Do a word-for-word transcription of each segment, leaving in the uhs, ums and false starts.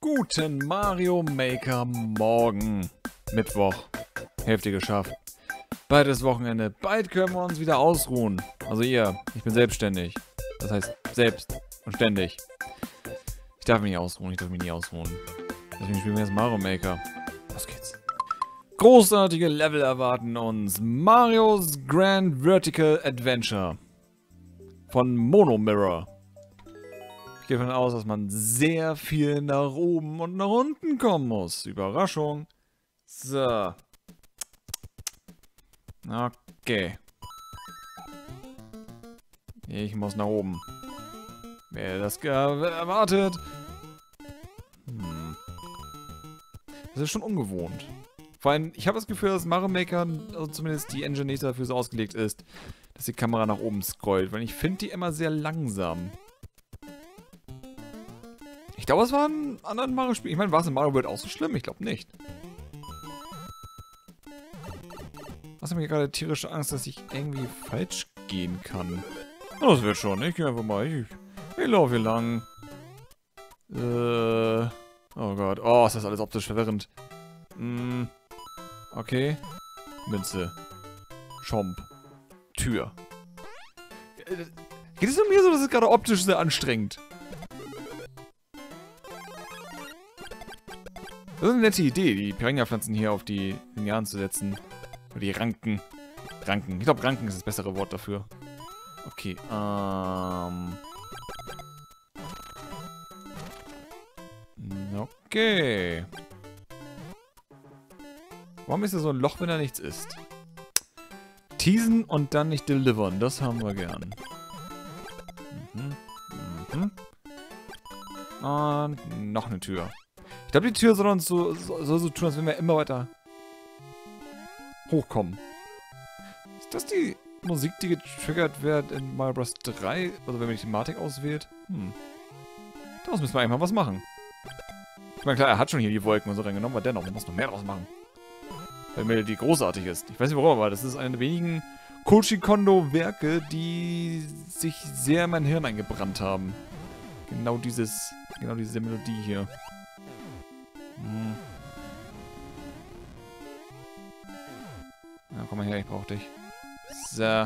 Guten Mario Maker Morgen. Mittwoch. Hälfte geschafft. Bald ist Wochenende. Bald können wir uns wieder ausruhen. Also ihr, ich bin selbstständig. Das heißt selbst und ständig. Ich darf mich nicht ausruhen, ich darf mich nie ausruhen. Deswegen spielen wir jetzt Mario Maker. Los geht's. Großartige Level erwarten uns. Mario's Grand Vertical Adventure. Von Mono Mirror. Ich gehe davon aus, dass man sehr viel nach oben und nach unten kommen muss. Überraschung. So. Okay. Ich muss nach oben. Wer das erwartet? Hm. Das ist schon ungewohnt. Vor allem, ich habe das Gefühl, dass Mario Maker, also zumindest die Engine nicht dafür so ausgelegt ist, dass die Kamera nach oben scrollt. Weil ich finde die immer sehr langsam. Ich glaube, es war ein anderen Mario-Spiel. Ich meine, war es in Mario World auch so schlimm? Ich glaube nicht. Was hat mir gerade tierische Angst, dass ich irgendwie falsch gehen kann? Oh, das wird schon. Ich gehe einfach mal. Ich, ich laufe hier lang. Äh. Oh Gott. Oh, ist das alles optisch verwirrend. Hm. Okay. Münze. Chomp. Tür. Geht es nur mir so, dass es gerade optisch sehr anstrengend? Das ist eine nette Idee, die Piranha-Pflanzen hier auf die Linearen zu setzen. Oder die Ranken. Ranken. Ich glaube, Ranken ist das bessere Wort dafür. Okay, ähm... Okay. Warum ist hier so ein Loch, wenn da nichts ist? Teasen und dann nicht delivern. Das haben wir gern. Mhm. Mhm. Und noch eine Tür. Ich glaube, die Tür soll uns so, so, soll so tun, als wenn wir immer weiter hochkommen. Ist das die Musik, die getriggert wird in Mario Bros. drei? Also wenn man die Thematik auswählt? Hm. Daraus müssen wir eigentlich mal was machen. Ich meine, klar, er hat schon hier die Wolken und so reingenommen, aber dennoch, man muss noch mehr draus machen. Weil Melodie großartig ist. Ich weiß nicht warum, aber das ist eine der wenigen Koji Kondo-Werke, die sich sehr in mein Hirn eingebrannt haben. Genau dieses, genau diese Melodie hier. Hm. Na, komm mal her, ich brauch dich. So.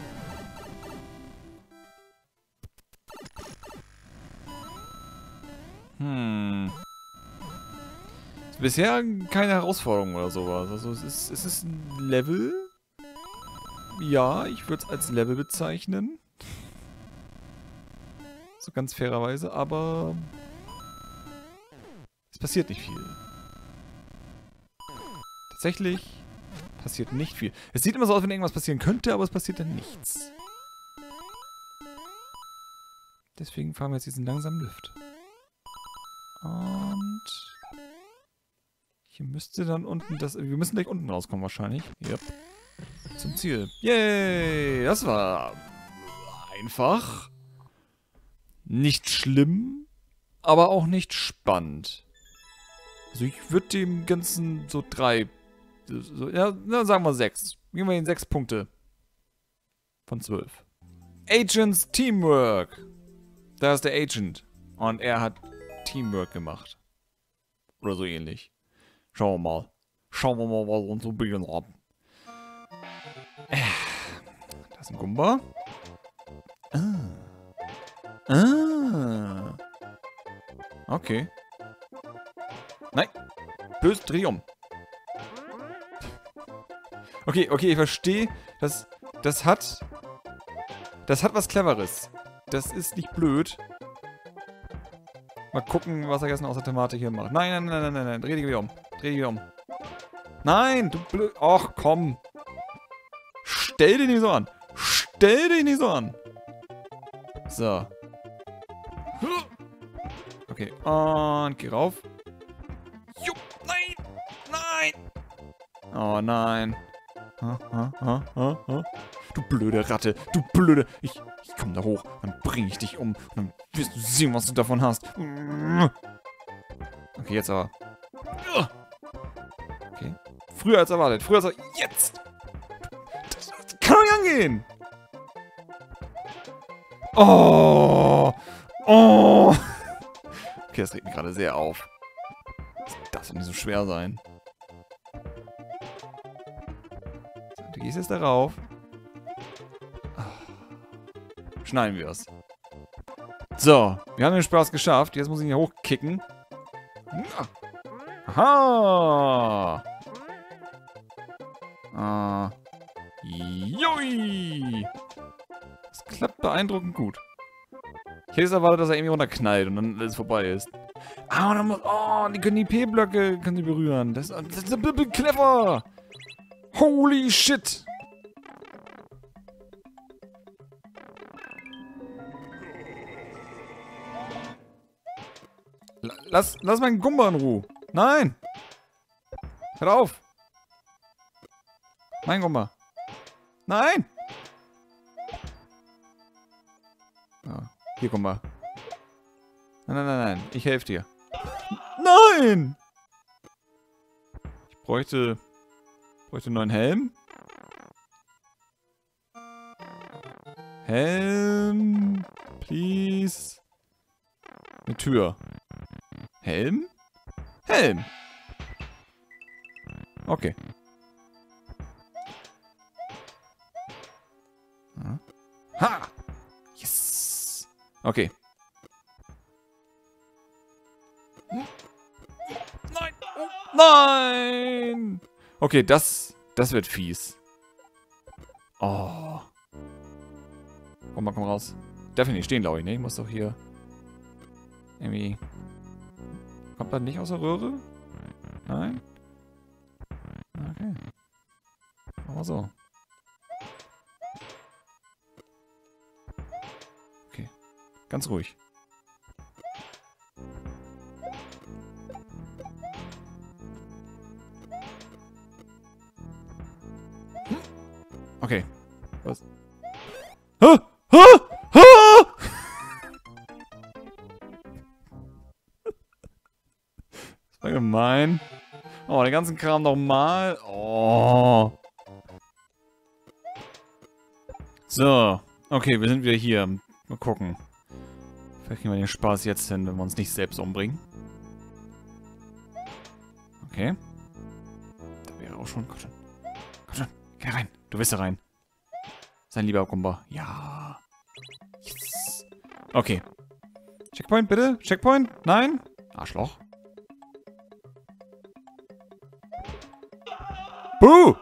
Hm. Ist bisher keine Herausforderung oder sowas. Also es ist, es ist ein Level. Ja, ich würde es als Level bezeichnen. So ganz fairerweise, aber es passiert nicht viel. Tatsächlich passiert nicht viel. Es sieht immer so aus, wenn irgendwas passieren könnte, aber es passiert dann nichts. Deswegen fahren wir jetzt diesen langsamen Lift. Und hier müsste dann unten das... Wir müssen gleich unten rauskommen wahrscheinlich. Yep. Zum Ziel. Yay! Das war einfach. Nicht schlimm, aber auch nicht spannend. Also ich würde dem Ganzen so drei... So, ja, na, sagen wir sechs. Geben wir ihnen sechs Punkte. Von zwölf. Agents Teamwork. Da ist der Agent. Und er hat Teamwork gemacht. Oder so ähnlich. Schauen wir mal. Schauen wir mal, was uns so beginnen haben. Da ist ein Gumba. Ah. Ah. Okay. Nein. Böse, dreh dich um. Okay, okay, ich verstehe. Das, das hat... Das hat was Cleveres. Das ist nicht blöd. Mal gucken, was er jetzt noch aus der Thematik hier macht. Nein, nein, nein, nein, nein, nein. Dreh dich wieder um. Dreh dich wieder um. Nein, du blöd... Ach, komm. Stell dich nicht so an. Stell dich nicht so an. So. Okay, und geh rauf. Jupp, nein, nein. Oh, nein. Ha, ha, ha, ha, ha. Du blöde Ratte, du blöde... Ich, ich komm da hoch, dann bring ich dich um. Und dann wirst du sehen, was du davon hast. Okay, jetzt aber. Okay. Früher als erwartet, früher als erwartet. Jetzt! Das, das kann doch nicht angehen! Oh! Oh! Okay, das regt mich gerade sehr auf. Das soll nicht so schwer sein. So, du gehst jetzt darauf. Schneiden wir es. So, wir haben den Spaß geschafft. Jetzt muss ich ihn hier hochkicken. Aha! Ah. Jui! Das klappt beeindruckend gut. Ich hätte jetzt erwartet, dass er irgendwie runterknallt und dann alles vorbei ist. Ah, und dann muss... Oh, die können die P-Blöcke können die berühren. Das, das ist clever! Holy shit! Lass, lass meinen Gumba in Ruhe. Nein! Hör auf! Mein Gumba. Nein! Ah, hier, Gumba. Nein, nein, nein, nein. Ich helfe dir. Nein! Ich bräuchte... bräuchte einen neuen Helm. Helm. Please. Eine Tür. Helm? Helm! Okay. Ha! Yes! Okay. Nein! Oh, nein! Okay, das... das wird fies. Oh. Komm mal, komm raus. Darf ich nicht stehen, glaube ich, ne? Ich muss doch hier... irgendwie... Kommt das nicht aus der Röhre? Nein? Okay. Aber so. Okay. Ganz ruhig. Okay. Was? Ha! Ha! Ha! Das war gemein. Oh, den ganzen Kram nochmal. Oh. So. Okay, wir sind wieder hier. Mal gucken. Vielleicht kriegen wir den Spaß jetzt hin, wenn wir uns nicht selbst umbringen. Okay. Da wäre auch schon. Komm schon. Komm schon. Geh rein. Du bist da rein. Sein lieber Gumba. Ja. Yes. Okay. Checkpoint, bitte. Checkpoint. Nein. Arschloch. Buh!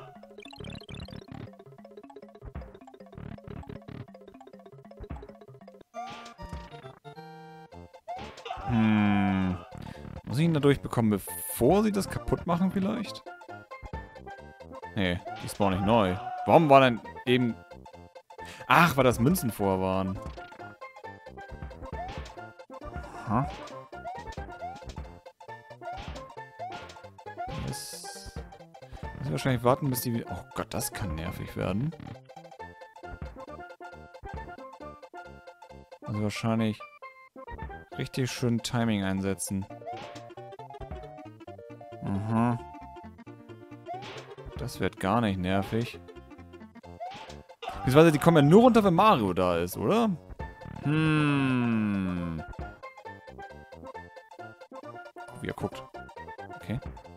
Hm. Muss ich ihn da durchbekommen, bevor sie das kaputt machen vielleicht? Nee, die spawnen nicht neu. Warum war denn eben... Ach, weil das Münzen vorher waren. Aha. Das... Muss ich wahrscheinlich warten, bis die... Oh Gott, das kann nervig werden. Also wahrscheinlich... richtig schön Timing einsetzen. Aha. Das wird gar nicht nervig. Beziehungsweise die kommen ja nur runter, wenn Mario da ist, oder? Hm. Wie er guckt. Okay.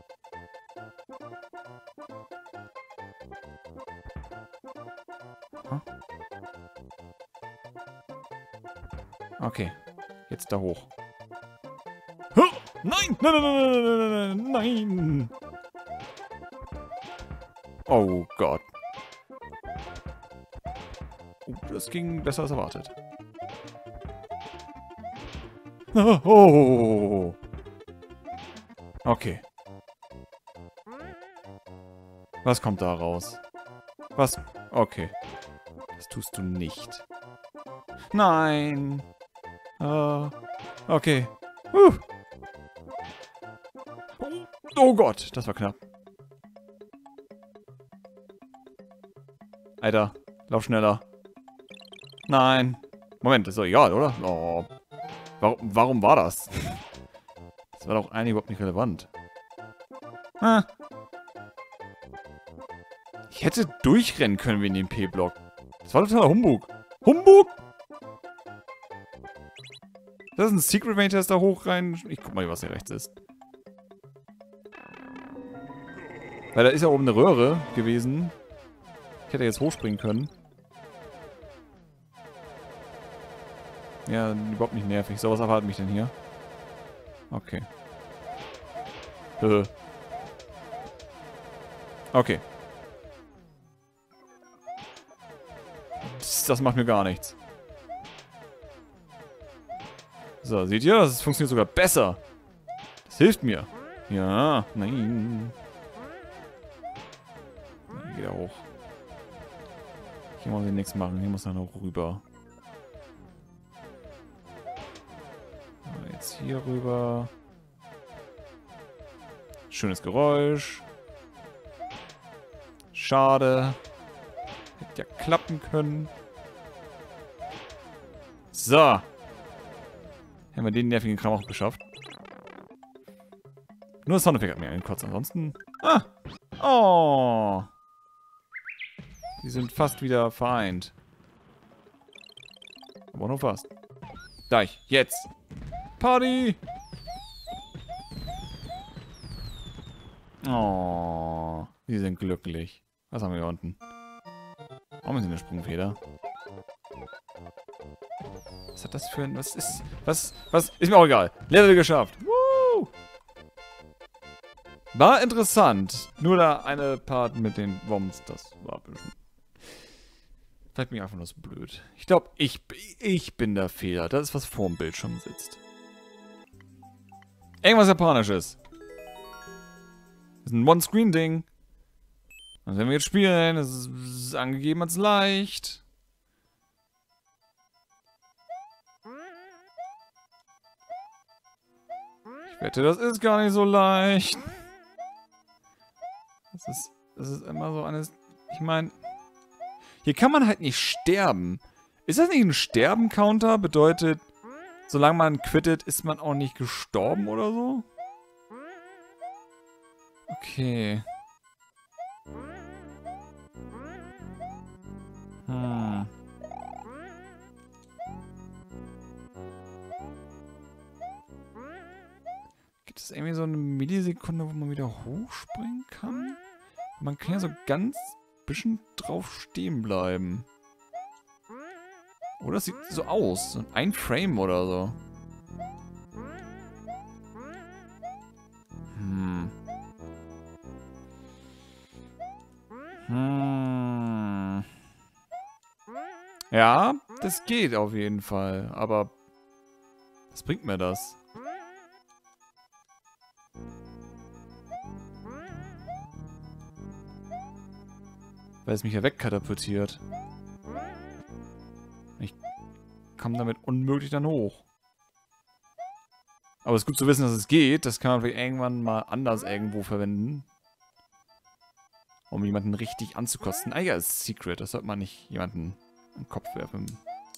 Aha. Okay. Jetzt da hoch. Nein! Nein, nein, nein, nein, nein! Oh Gott. Oh, das ging besser als erwartet. Oh. Okay. Was kommt da raus? Was? Okay. Das tust du nicht. Nein! Uh, okay. Uh. Oh Gott, das war knapp. Alter, lauf schneller. Nein. Moment, ist doch egal, oder? Oh. Warum, warum war das? Das war doch eigentlich überhaupt nicht relevant. Ah. Ich hätte durchrennen können wie in dem P-Block. Das war totaler Humbug. Humbug! Das ist ein Secret, wenn ich das da hoch rein... Ich guck mal, was hier rechts ist. Weil da ist ja oben eine Röhre gewesen. Ich hätte jetzt hochspringen können. Ja, überhaupt nicht nervig. So, was erwartet mich denn hier? Okay. Okay. Das, das macht mir gar nichts. So, seht ihr? Das funktioniert sogar besser. Das hilft mir. Ja, nein. Hier geht er hoch. Hier muss ich nichts machen. Hier muss er noch rüber. Jetzt hier rüber. Schönes Geräusch. Schade. Hätte ja klappen können. So. Haben wir den nervigen Kram auch geschafft. Nur das Soundeffekt hat mir angekotzt. Ansonsten... Ah! Oh! Die sind fast wieder vereint. Aber nur fast. Da ich. Jetzt! Party! Oh, die sind glücklich. Was haben wir hier unten? Warum ist hier eine Sprungfeder? Was hat das für ein... Was ist... Was... Was... Ist mir auch egal. Level geschafft. Woo! War interessant. Nur da eine Part mit den Woms, das war ein bisschen... Vielleicht bin ich einfach nur so blöd. Ich glaube, ich, ich bin der Fehler. Das ist, was vor dem Bildschirm sitzt. Irgendwas Japanisches. Das ist ein One-Screen-Ding. Und wenn wir jetzt spielen, das ist, das ist angegeben als leicht. Ich wette, das ist gar nicht so leicht. Das ist, das ist immer so eines... Ich meine... Hier kann man halt nicht sterben. Ist das nicht ein Sterben-Counter? Bedeutet, solange man quittet, ist man auch nicht gestorben oder so? Okay. Hm. Gibt es irgendwie so eine Millisekunde, wo man wieder hochspringen kann? Man kann ja so ganz bisschen drauf stehen bleiben. Oder es sieht so aus. So ein Frame oder so. Hm. Hm. Ja, das geht auf jeden Fall. Aber was bringt mir das? Weil es mich ja wegkatapultiert. Ich komme damit unmöglich dann hoch. Aber es ist gut zu wissen, dass es geht. Das kann man vielleicht irgendwann mal anders irgendwo verwenden. Um jemanden richtig anzukosten. Ah ja, ist Secret. Das sollte man nicht jemanden im Kopf werfen.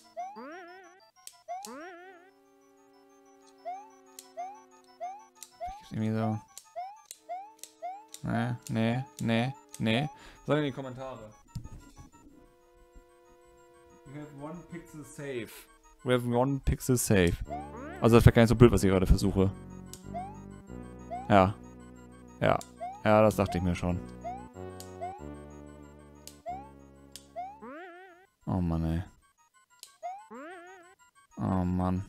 Irgendwie so. Nee, nee, nee, nee. Sag in die Kommentare. We have one pixel safe. We have one pixel safe. Also das wäre gar nicht so blöd, was ich gerade versuche. Ja. Ja. Ja, das dachte ich mir schon. Oh Mann, ey. Oh Mann.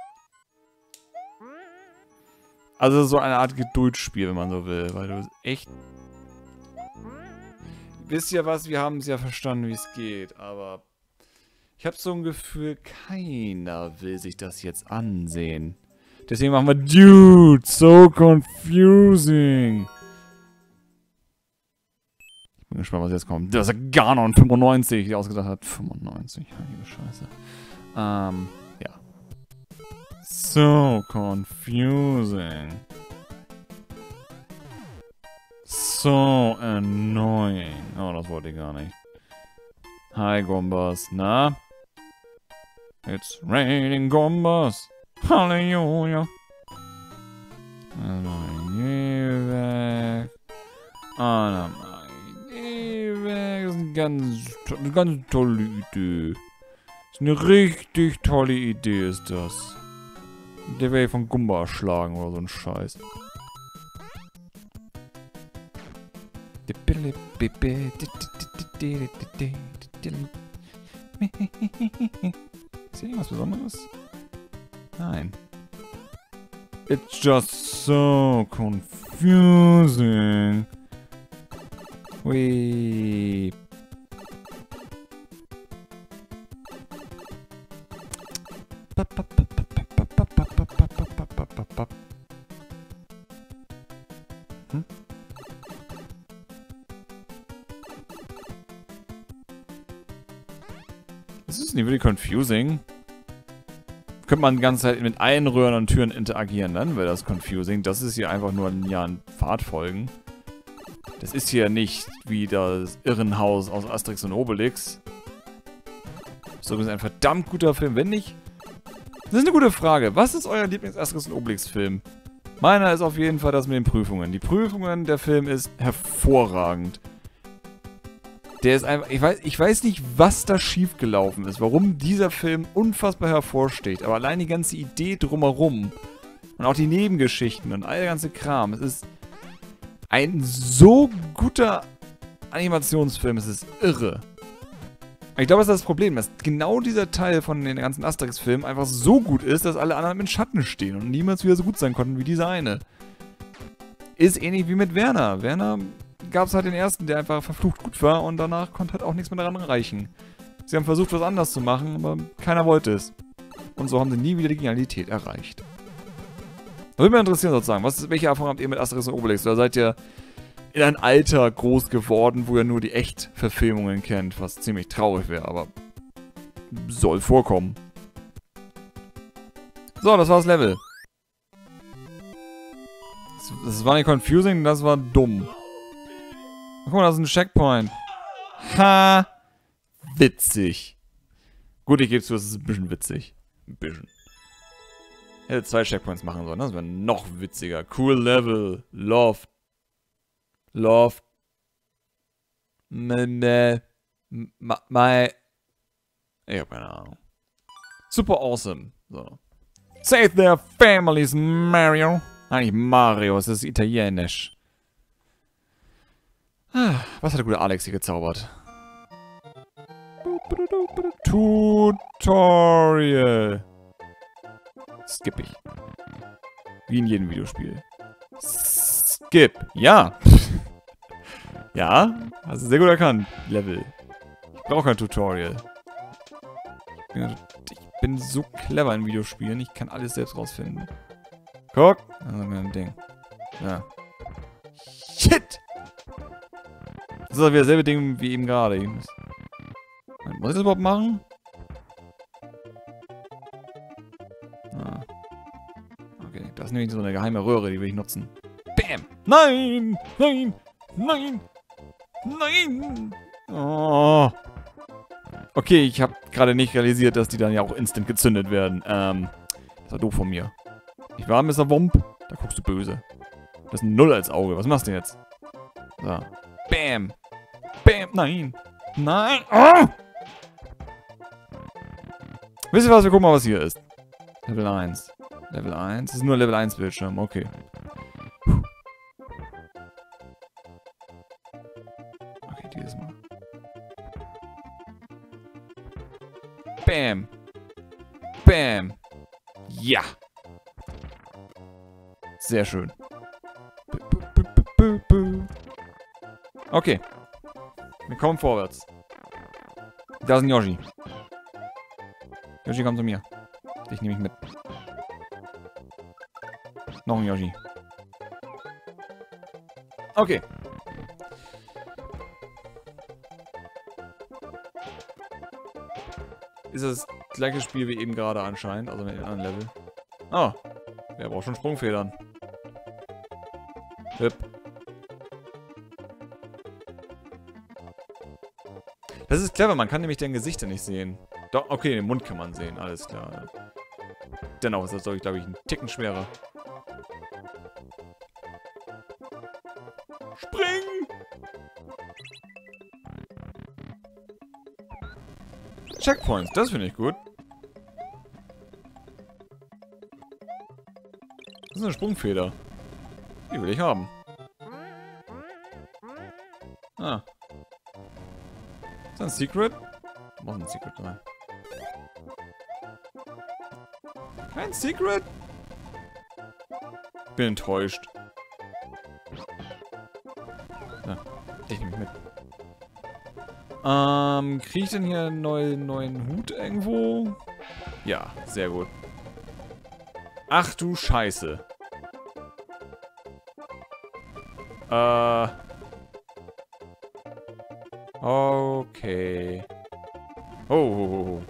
Also so eine Art Geduldsspiel, wenn man so will. Weil du echt... Wisst ihr was? Wir haben es ja verstanden, wie es geht. Aber ich habe so ein Gefühl, keiner will sich das jetzt ansehen. Deswegen machen wir... Dude, so confusing. Ich bin gespannt, was jetzt kommt. Das ist Ganon fünfundneunzig, die ausgedacht hat. fünfundneunzig, heilige Scheiße. Ähm, ja. So confusing. So annoying. Oh, das wollte ich gar nicht. Hi, Gombas. Na? It's raining Gombas. Halleluja. Geh weg. Ah, na, geh weg. Das ist eine ganz, eine ganz tolle Idee. Das ist eine richtig tolle Idee, ist das. Der werde ich von Gumba erschlagen oder so ein Scheiß. Ist hier irgendwas Besonderes? Nein. It's just so confusing. Hui. Hm? Das ist nicht wirklich confusing. Könnte man die ganze Zeit mit allen Röhren und Türen interagieren, dann wäre das confusing. Das ist hier einfach nur ein, ja, ein Pfad folgen. Das ist hier nicht wie das Irrenhaus aus Asterix und Obelix. Das ist übrigens ein verdammt guter Film, wenn nicht. Das ist eine gute Frage. Was ist euer Lieblings-Asterix und Obelix-Film? Meiner ist auf jeden Fall das mit den Prüfungen. Die Prüfungen, der Film ist hervorragend. Der ist einfach, ich weiß, ich weiß nicht, was da schiefgelaufen ist, warum dieser Film unfassbar hervorsteht, aber allein die ganze Idee drumherum und auch die Nebengeschichten und all der ganze Kram, es ist ein so guter Animationsfilm, es ist irre. Ich glaube, das ist das Problem, dass genau dieser Teil von den ganzen Asterix-Filmen einfach so gut ist, dass alle anderen im Schatten stehen und niemals wieder so gut sein konnten wie dieser eine. Ist ähnlich wie mit Werner. Werner gab es halt den ersten, der einfach verflucht gut war und danach konnte halt auch nichts mehr daran reichen. Sie haben versucht, was anderes zu machen, aber keiner wollte es. Und so haben sie nie wieder die Genialität erreicht. Das würde mich interessieren sozusagen, was, welche Erfahrung habt ihr mit Asterix und Obelix? Oder seid ihr in ein Alter groß geworden, wo ihr nur die Echt-Verfilmungen kennt, was ziemlich traurig wäre, aber soll vorkommen. So, das war das Level. Das, das war nicht confusing, das war dumm. Guck mal, das ist ein Checkpoint. Ha! Witzig. Gut, ich gebe zu, das ist ein bisschen witzig. Ein bisschen. Ich hätte zwei Checkpoints machen sollen, das wäre noch witziger. Cool Level. Loft. Loft. Meh. My. Ich hab keine Ahnung. Super awesome. So. Save their families, Mario. Eigentlich Mario, es ist italienisch. Was hat der gute Alex hier gezaubert? Tutorial. Skip ich. Wie in jedem Videospiel. Skip. Ja. Ja, hast du sehr gut erkannt. Level. Ich brauche kein Tutorial. Ich bin, ich bin so clever in Videospielen. Ich kann alles selbst rausfinden. Guck. Also ein Ding. Ja. Shit. Das ist wieder dasselbe Ding wie eben gerade. Muss ich das überhaupt machen? Ah. Okay, das ist nämlich so eine geheime Röhre, die will ich nutzen. Bam! Nein! Nein! Nein! Nein! Oh. Okay, ich habe gerade nicht realisiert, dass die dann ja auch instant gezündet werden. Ähm, das war doof von mir. Ich war Mister Wump. Da guckst du böse. Das ist ein Null als Auge. Was machst du jetzt? So. Bam! Bam! Nein! Nein! Oh! Wisst ihr was? Wir gucken mal, was hier ist. Level eins. Level eins. Das ist nur Level eins Bildschirm. Okay. Okay, dieses Mal. Bam! Bam! Ja! Sehr schön. Okay. Wir kommen vorwärts. Da ist ein Yoshi. Yoshi, komm zu mir. Dich nehme ich mit. Noch ein Yoshi. Okay. Ist das gleiche Spiel wie eben gerade anscheinend, also mit den anderen Level. Ah, der braucht schon Sprungfedern. Hüpp. Das ist clever, man kann nämlich deren Gesichter nicht sehen. Doch, okay, den Mund kann man sehen, alles klar. Dennoch ist das, glaube ich, ein Ticken schwerer. Spring! Checkpoints, das finde ich gut. Das ist eine Sprungfeder. Die will ich haben. Ah. Ist das ein Secret? Muss ein Secret sein. Kein Secret? Bin enttäuscht. Na, ich nehme mit. Ähm, kriege ich denn hier einen neuen, neuen Hut irgendwo? Ja, sehr gut. Ach du Scheiße. Äh. Okay. Oh, oh, oh, oh.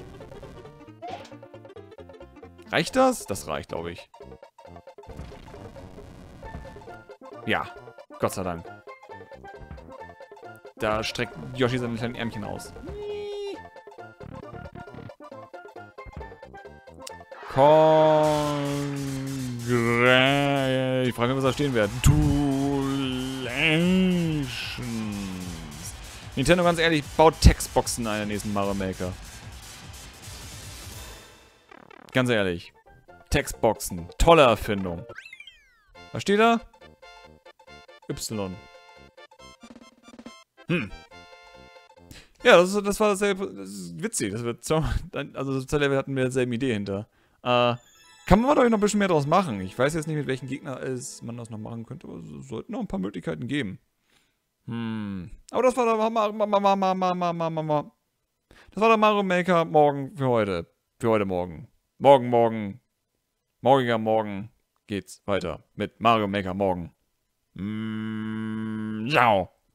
Reicht das? Das reicht, glaube ich. Ja, Gott sei Dank. Da streckt Yoshi seine kleinen Ärmchen aus. Congratulations. Ich frage mich, was da stehen wird. Nintendo, ganz ehrlich, baut Textboxen ein in der nächsten Mario Maker. Ganz ehrlich. Textboxen. Tolle Erfindung. Was steht da? Y. Hm. Ja, das, das war dasselbe. Das ist witzig. Das wird so, also das Level hatten wir dieselbe Idee hinter. Äh, kann man doch noch ein bisschen mehr draus machen. Ich weiß jetzt nicht, mit welchen Gegner es man das noch machen könnte, aber es sollten noch ein paar Möglichkeiten geben. Hm. Aber das war der Das war der Mario Maker morgen für heute. Für heute Morgen. Morgen, morgen. Morgiger Morgen geht's weiter mit Mario Maker morgen. Mm, ciao.